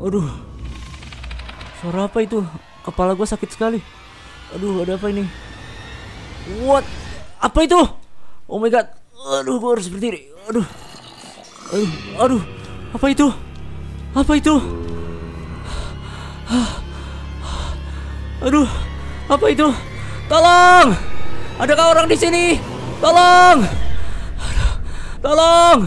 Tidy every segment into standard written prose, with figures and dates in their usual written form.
Aduh. Suara apa itu? Kepala gue sakit sekali. Aduh, ada apa ini? What? Apa itu? Oh my god. Aduh, gue harus berdiri. Aduh. Aduh. Apa itu? Apa itu? Aduh. Apa itu? Tolong! Adakah orang di sini? Tolong! Tolong!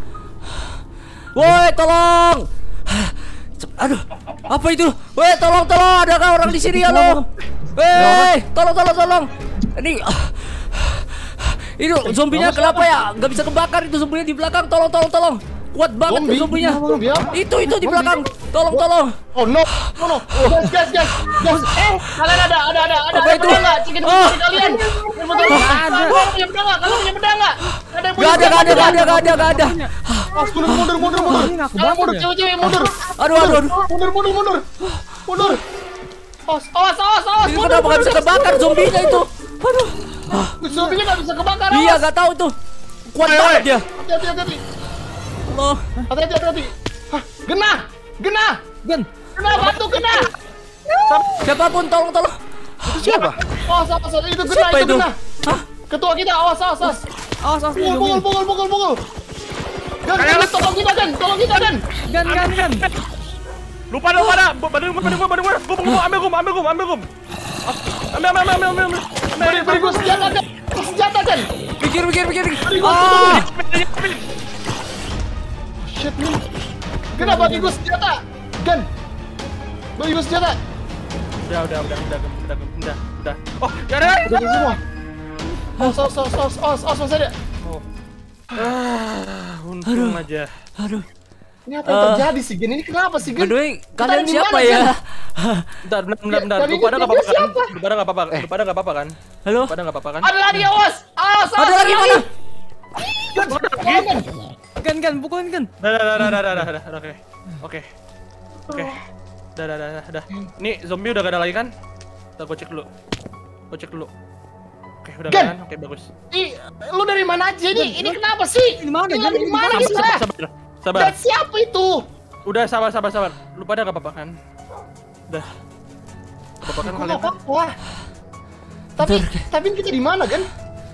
Woi, tolong! Aduh, apa itu? Woi, tolong! Adakah orang di sini? Halo? Woi, tolong! Ini, itu zombinya kenapa ya? Gak bisa kebakar itu zombinya di belakang. Tolong! Kuat banget tuh zombinya. Itu di belakang. Tolong! Oh no. Gas. Kalian ada Apa itu? enggak? Cikin kalian. Kalau punya pedang enggak? Gak ada. Mas, mundur. Kalian mundur, cewek mundur. Aduh. Mundur. Awas. Ini kenapa gak bisa kebakar zombinya itu? Aduh. Zombinya enggak bisa kebakar. Iya, gak tahu tuh. Kuat banget dia. Hati-hati. Allah. Hati-hati. Hah, Gena. Gen. Kena batu, kena. Siapapun tolong. Itu siapa? Awas, itu Gena, Siapa itu? Gena. Hah? Ketua kita, awas. Awas. Pukul. Gan, tolong kita, Gan. Gan. Lupa dah. Badai gua. Ambil gum. Ambil. Beri gua senjata, Gan. Pikir. Beri gua Ah. Shit, nih. Gena, bagi gua senjata. Gan. Bagi gua senjata. Udah. Oh, ya ada. Udah semua. Awas, masih ada. Untung aja. Aduh. Ini apa yang terjadi sih, Gen? Ini kenapa sih, By Gen? the way, kalian di siapa mana, ya? Bentar. Tadi Lu pada dia enggak apa-apa kan? siapa? Lu pada enggak apa-apa kan? Halo? Pada enggak apa-apa kan? Ada lagi, awas. Ada lagi mana? Gan. Gan, pukulin Gan. Dah. Oke. Dah. Nih zombie udah gak ada lagi kan? Ntar gua cek dulu. Oke, udah Gan. kan? Oke, bagus. Ih, lu dari mana aja nih? Ini kenapa sih? Ini mana, Gan? Dari mana kita? Sabar. Dan siapa itu? Udah sabar. Lu pada enggak apa-apa kan? Udah. Apa-apa kan Gua kalian? nggak apa-apa. Tapi kita di mana, Gan?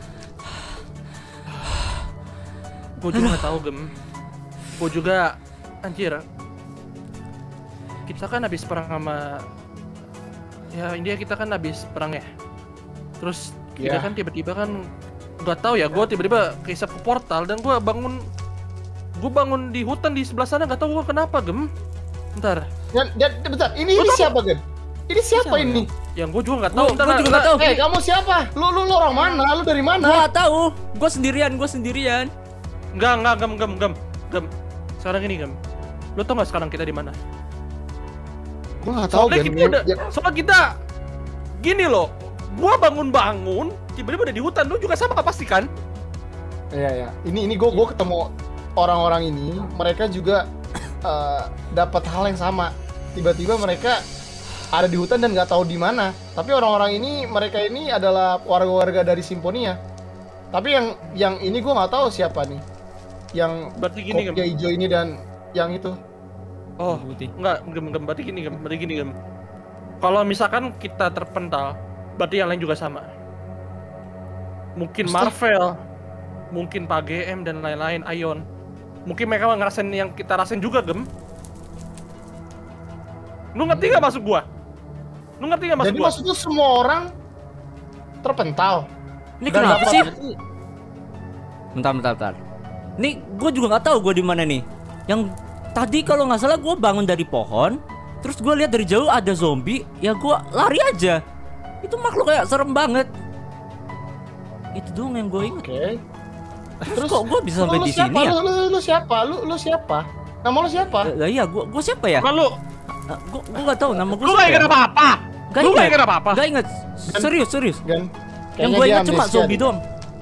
Gue juga nggak tahu, Gem. Gue juga, anjir. Kita kan habis perang sama, ya India kita kan habis perang ya. Terus kita kan tiba-tiba kan nggak tahu ya. Gue tiba-tiba keisap ke portal dan gue bangun di hutan di sebelah sana, nggak tahu gue kenapa, Gem. Bentar. Bentar. Ini siapa, Gan? Ini siapa ini? Yang gue juga nggak tahu. Gue juga nggak tahu. Kamu siapa? Lu orang mana? Lu dari mana? Gua nggak tahu. Gue sendirian. Enggak, Gem. Sekarang gini, Gem. Lo tau nggak sekarang kita di mana? Gua nggak tahu, Gan. Soalnya kita gini loh. Gua bangun, tiba-tiba ada di hutan. Lu juga sama pasti kan? Iya. Ini gua ketemu orang-orang ini. Mereka juga dapat hal yang sama. Tiba-tiba mereka ada di hutan dan nggak tahu di mana. Tapi orang-orang ini, mereka ini adalah warga-warga dari Simfonia. Tapi yang ini gua nggak tahu siapa nih. Yang Berarti gini, Gem. kopiah hijau ini dan yang itu. Oh, enggak, Gem. Berarti gini, Gem. Kalau misalkan kita terpental, berarti yang lain juga sama. Mungkin Marvel, mungkin Pak GM dan lain-lain, Ion. Mungkin mereka ngerasain yang kita rasain juga, Gem. Lu ngerti gak maksud gua? Jadi maksudnya semua orang terpental. Ini kenapa sih? Bentar. Nih, gue juga nggak tahu gue di mana nih. Yang tadi kalau nggak salah gue bangun dari pohon, terus gue lihat dari jauh ada zombie, ya gue lari aja. Itu makhluk kayak serem banget. Itu doang yang gue ingat. Oke. Terus kok gue bisa sampai di sini ya? Lu siapa? Lu siapa? Nama lu siapa? Iya, gue siapa ya? Bukan lu. Gue nggak tahu nama gue. Lu gak ingat apa-apa. Lu gak ingat apa-apa. Gak ingat. Serius. Gan. Yang gue ingat cuma zombie doang.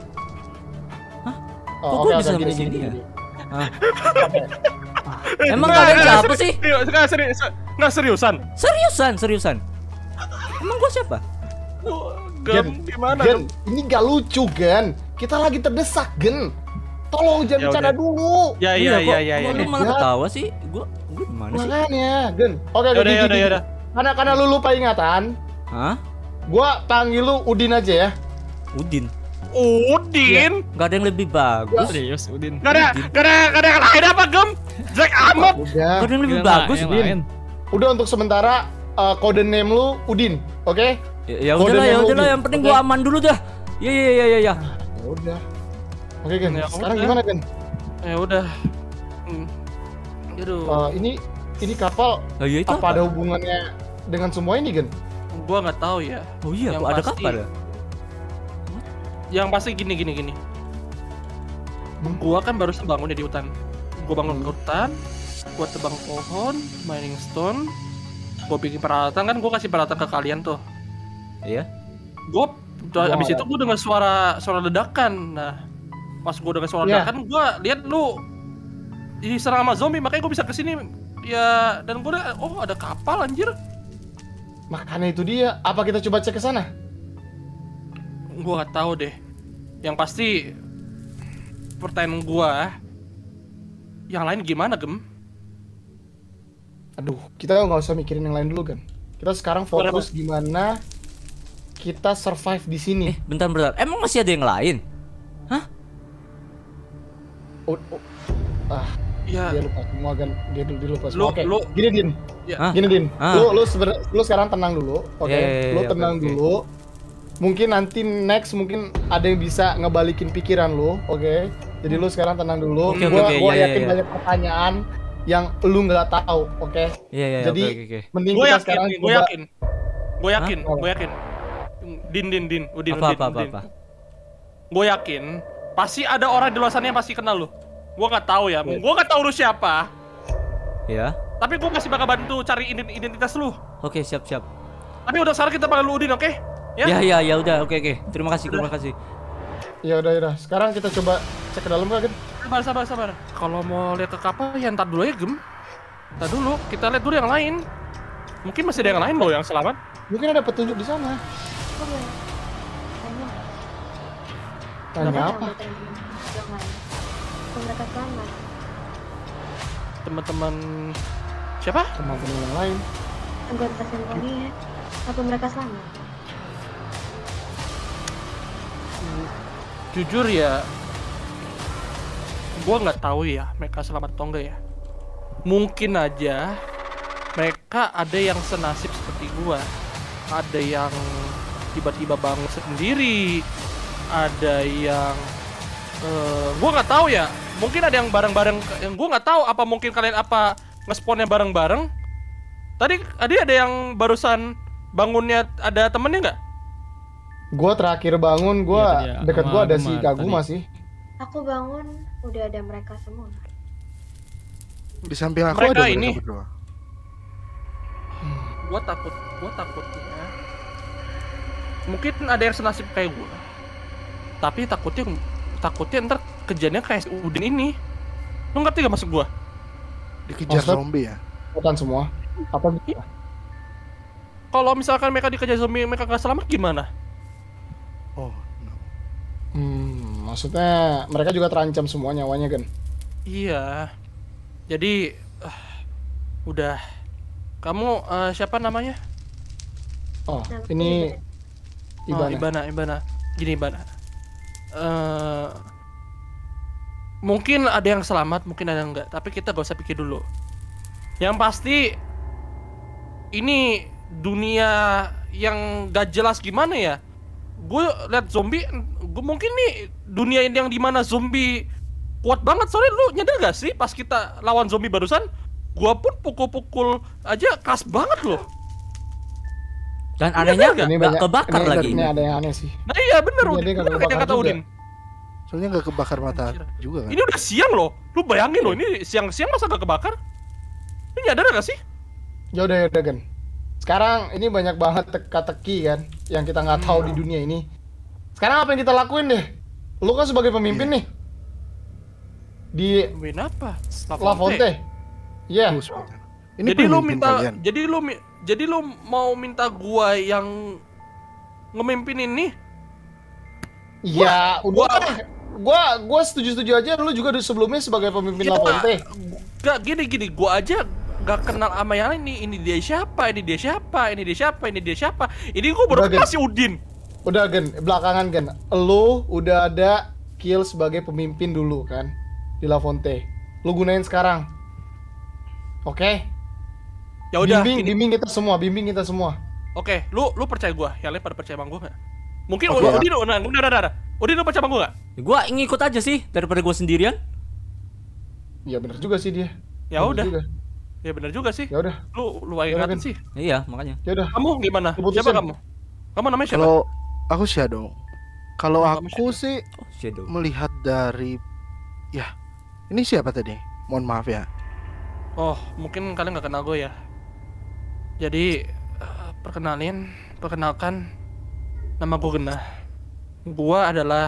Kok gue bisa sampai sini ya? Emang kalian siapa sih? Nggak seriusan. Seriusan. Emang gue siapa? Gem, gimana, Gen? Ini gak lucu, Gan. Kita lagi terdesak, Gen. Tolong jangan Ya bercanda udah. dulu. Ya Kok lu malah Ya. ketawa sih? Gua gimana sih? Makanya, Gen. Oke, Yaudah, gini. yaudah. Karena lu lupa ingatan, Hah? gua panggil lu Udin aja ya. Udin. Udin? Gak ada yang lebih bagus. Serius, Udin. Gak ada yang lain apa, Gem? Jack Ahmad. Udah. Gak ada yang lebih Yang bagus. yang Udin. lain. Udah untuk sementara kode name lu Udin, oke? Ya Kode udahlah, ya name udahlah. Udin, Yang penting oke? gua aman dulu dah. Ya. Ya udah. Oke, Gen. Ya Sekarang udah. gimana, Gen? Ya udah. Aduh, Ini kapal Oh iya itu apa ada hubungannya dengan semua ini, Gen? gua nggak tahu ya. Oh iya, Yang kok ada pasti- kapal ya? Yang pasti gini. Gua kan baru bangun ya di hutan. Gua bangun ke hutan, gua tebang pohon, mining stone, gua bikin peralatan kan, gua kasih peralatan ke kalian tuh. Iya. Gua Wah. abis itu gua dengar suara ledakan. Nah, pas gua dengar suara Iya. ledakan, gua lihat lu diserang sama zombie, makanya gua bisa kesini ya. Dan gua udah, oh ada kapal anjir. Makanya itu dia. Apa kita coba cek ke sana? Gua nggak tahu deh. Yang pasti pertanyaan gua, yang lain gimana, Gem? Aduh, kita nggak usah mikirin yang lain dulu, kan? Kita sekarang fokus gimana kita survive di sini. Bentar. Emang masih ada yang lain? Ya, Dia lupa semua, kan? Dia lupa semua. Lu- Oke, lu- gini Din. ya. Hah? Gini Din. Ah. Lu sekarang tenang dulu, oke? Iya, Lu oke, tenang oke. dulu. Mungkin nanti next mungkin ada yang bisa ngebalikin pikiran lu, oke? Jadi lu sekarang tenang dulu. Oke, Gua iya, yakin iya. banyak pertanyaan yang lu nggak tahu, oke? Iya. Jadi Oke. mending Gue kita yakin, sekarang gue coba. yakin, gue yakin, Hah? gue yakin. Din, Udin. Apa? Gue yakin, pasti ada orang di luar sana yang pasti kenal lu. Gue nggak tahu ya, gue nggak tahu lu siapa. Ya. Tapi gue masih bakal bantu cari identitas lu. Oke, siap. Tapi udah sekarang kita panggil lu Udin, oke? Ya udah. Oke. Terima kasih. Ya udah. Sekarang kita coba cek ke dalam kan? Sabar. Kalau mau lihat ke kapal, ya ntar dulu ya, Gem. Ntar dulu, kita lihat dulu yang lain. Mungkin masih ada yang lain loh yang selamat. Mungkin ada petunjuk di sana. Kok boleh tanya? Tanya apa? Yang lain. Kok mereka selamat? Teman-teman siapa? Teman-teman yang lain. Anggota Sentoni ya? Apa mereka selamat? Jujur ya, gua nggak tahu ya mereka selamat atau enggak ya. Mungkin aja mereka ada yang senasib seperti gua, ada yang tiba-tiba bangun sendiri, ada yang gua nggak tahu ya. Mungkin ada yang bareng-bareng, yang gua nggak tahu apa mungkin kalian apa ngesponnya bareng-bareng. Tadi ada yang barusan bangunnya ada temennya nggak? Gua terakhir bangun, Iya, tadi ya, deket sama gua ada si Gemma Kaguma tadi. sih. Aku bangun, udah ada mereka semua. Di samping aku Mereka ada ini. mereka berdua. Gua takutnya mungkin ada yang senasib kayak gua, tapi takutnya ntar kejadiannya kayak si Udin ini. Lu ngerti gak maksud gua? Dikejar Maksud? zombie ya. Bukan semua. Apa? Kalau misalkan mereka dikejar zombie, mereka gak selamat gimana? Oh, no. Maksudnya mereka juga terancam semua nyawanya kan? Iya. Jadi udah. Kamu siapa namanya? Oh, Nah, ini Oh, Ibana. Ibana. Gini Ibana. Mungkin ada yang selamat, mungkin ada yang enggak. Tapi kita gak usah pikir dulu. Yang pasti ini dunia yang gak jelas gimana ya. Gue liat zombie, gue mungkin nih dunia ini yang dimana zombie kuat banget. Soalnya lu nyadar gak sih pas kita lawan zombie barusan, gua pun pukul-pukul aja keras banget loh. Dan anehnya Ini nggak kebakar ini, lagi. Ini ada yang aneh sih. Nah iya bener, Iya, Udin. dia nggak Bener kayak kebakar kata juga. Udin. Soalnya nggak kebakar matahari juga kan. Ini udah siang loh. Lu bayangin loh, ini siang-siang masa gak kebakar? Lu nyadar gak sih? Ya udah kan. Sekarang ini banyak banget teka-teki kan yang kita nggak tahu di dunia ini. Sekarang apa yang kita lakuin deh? Lu kan sebagai pemimpin nih di Win apa? La Fonte. Iya. Tuh, sebentar. Ini Jadi lu pemimpin minta, kalian. jadi lu mau minta gua yang ngemimpin ini? Ya, udah. gua setuju-setuju aja. Lu juga sebelumnya sebagai pemimpin Iya, Lafonte. Gak gini, gua aja gak kenal sama yang lain nih. Ini dia siapa? Ini dia siapa? Ini dia siapa? Ini dia siapa? Ini gua baru Udah, Gen. kenal si Udin. Udah Gen, belakangan Gen. Lu udah ada kill sebagai pemimpin dulu kan di Lafonte. Lu gunain sekarang. Oke? Ya udah. Bimbing kita semua. Oke, lu percaya gua? Yang lain pada percaya sama gua gak? Mungkin Oke. Udin, udah. Udin lu percaya sama gua gak? Gua ngikut aja sih daripada gua sendirian. Iya bener juga sih dia. Ya Bener udah. juga. Ya benar juga sih. Ya udah. Lu aja Ya udah, ngatain Gen. sih. Iya, makanya. Ya udah. Kamu gimana? Keputusan. Siapa kamu? Kamu namanya siapa? Kalau aku Shadow. Kalau Kamu aku Shadow. sih Oh, Shadow. melihat dari ya, ini siapa tadi? Mohon maaf ya. Oh, mungkin kalian nggak kenal gue ya. Jadi perkenalkan nama gue Genah. Gua adalah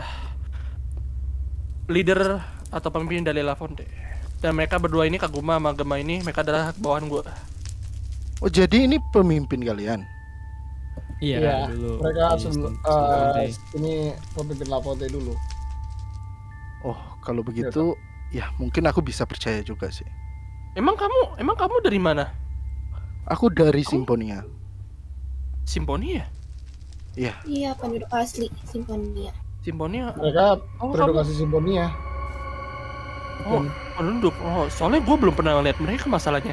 leader atau pemimpin dari Lafonte. Dan mereka berdua ini, Kaguma sama Gema ini, mereka adalah bawahan gua. Oh, jadi ini pemimpin kalian. Iya. dulu. Mereka Iya, sebelum sebelum ini pemimpin Lafonte dulu. Oh, kalau begitu ya mungkin aku bisa percaya juga sih. Emang kamu dari mana? Aku dari Simponia. Simponia? Iya. Iya, penduduk asli Simfonia. Simponia? Mereka Oh, beredukasi Simfonia. Oh, penduduk. Oh, soalnya gue belum pernah lihat mereka masalahnya.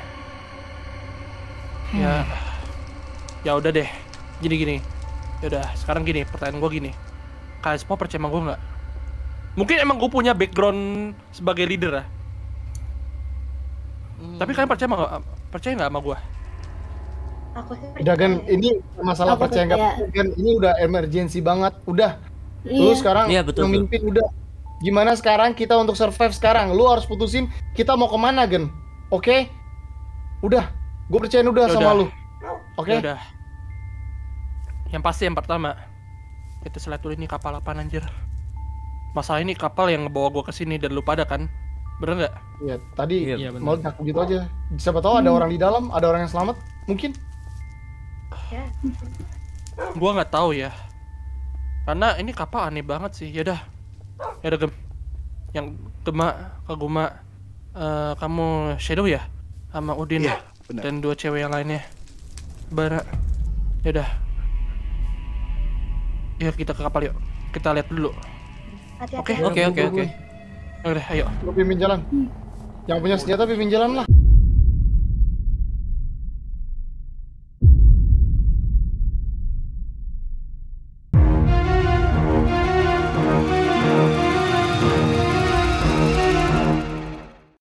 Ya udah deh. Gini. Ya udah, sekarang gini, pertanyaan gue gini. Kalian semua percaya sama gue nggak? Mungkin emang gue punya background sebagai leader ya. Tapi kalian percaya nggak sama gue? Aku sih Udah kan, percaya. ini masalah Aku percaya nggak percaya. percaya, kan ini udah emergency banget. Udah, lu Iya. sekarang Iya, betul, memimpin udah. Gimana sekarang kita untuk survive sekarang? Lu harus putusin kita mau kemana, Gen? Oke? Udah, gue percayain udah Ya sama udah. lu. Oke? Ya udah. Yang pasti yang pertama, itu select dulu ini kapal apaan anjir. Masalah ini kapal yang ngebawa gua ke sini dan lu pada kan? Bener nggak? Iya, tadi Iya, bener. mau aku gitu aja. Siapa tahu ada orang di dalam, ada orang yang selamat, mungkin. Ya. Gua nggak tahu ya. Karena ini kapal aneh banget sih. Ya udah Gem. Yang Kaguma, kamu Shadow ya, sama Udin Iya, benar. dan dua cewek yang lainnya. Bara. Ya udah. Yuk kita ke kapal yuk. Kita lihat dulu. Hati-hati. Oke. ya. Oke. Ya udah, ayo. Lu pimpin jalan. Yang punya senjata pimpin jalan lah.